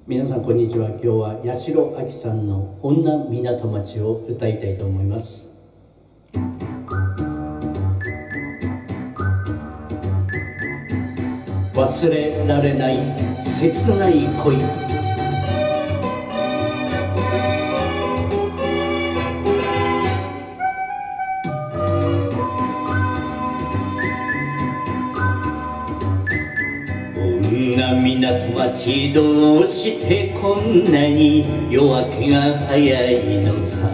皆さんこんにちは。今日は八代亜紀さんの女港町を歌いたいと思います。忘れられない切ない恋、女港町どうしてこんなに夜明けが早いのさ。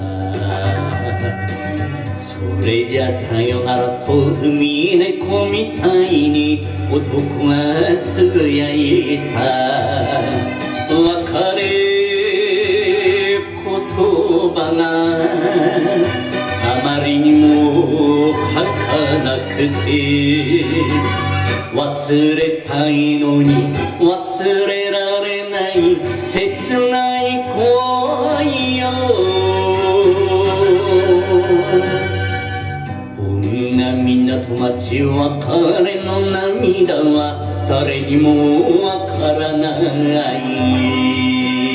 それじゃさよならと海猫みたいに男がつぶやいた。別れ言葉があまりにも儚くて、忘れたいのに忘れられない切ない恋よ。女港町別れの涙は誰にもわからない。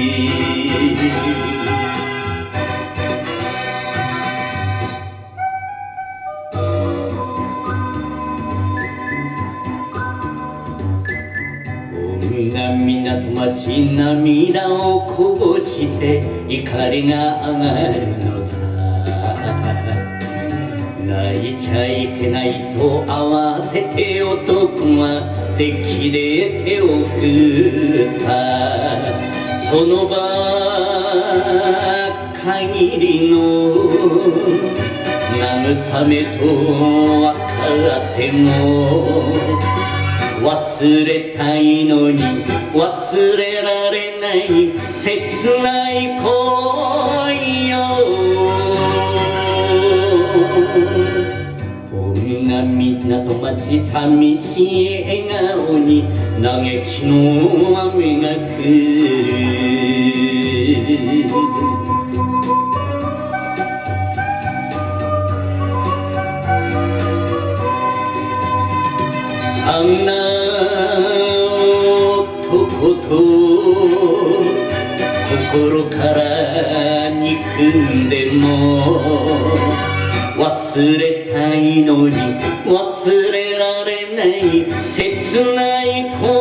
港町涙をこぼして怒りが上がるのさ。泣いちゃいけないと慌てて男がデッキで手を振った。その場限りの慰めと分かっても忘れたいのに忘れられない切ない恋よ。女港町寂しい笑顔に嘆きの雨が降る。あんな男と心から憎んでも忘れたいのに忘れられない切ない恋